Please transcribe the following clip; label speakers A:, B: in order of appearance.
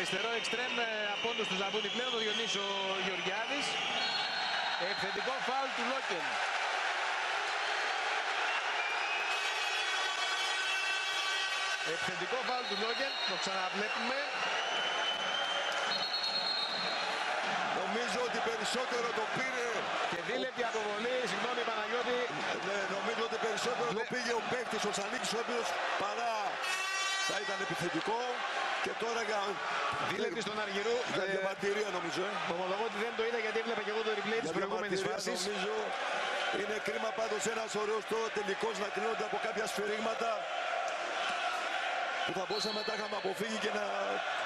A: αριστερό εξτρέμ από τους Ζαβούνι πλέον, το Διονύσιο Γεωργιάδης. Επιθετικό φάουλ του Λόκεν. Επιθετικό φάουλ του Λόκεν, το ξαναβλέπουμε.
B: Νομίζω ότι περισσότερο το πήρε.
A: Και δίλεπτη αποβολή, συγγνώμη Παναγιώτη.
B: Ναι, νομίζω ότι περισσότερο το πήγε ο παίκτης, ο Σανίκης, ο οποίος παρά θα ήταν επιθετικό. Και τώρα για...
A: Δίλεπτη στον Αργυρού.
B: Για διαμαρτυρία νομίζω.
A: Ομολογώ ότι δεν το είδα γιατί έβλεπα και εγώ το replay της προηγούμενης φάσης.
B: Νομίζω είναι κρίμα πάντως ένας ωραίος τώρα τελικός να κρίνονται από κάποια σφυρίγματα που θα μπορούσαμε να τα είχαμε αποφύγει και να